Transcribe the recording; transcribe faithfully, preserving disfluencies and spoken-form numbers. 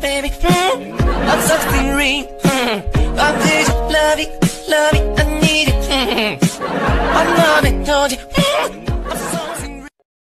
baby. Mm. I'm such a ring. Mm. I need you, love it, love it, I need it. Mm. I love it, told you. Mm. I'm so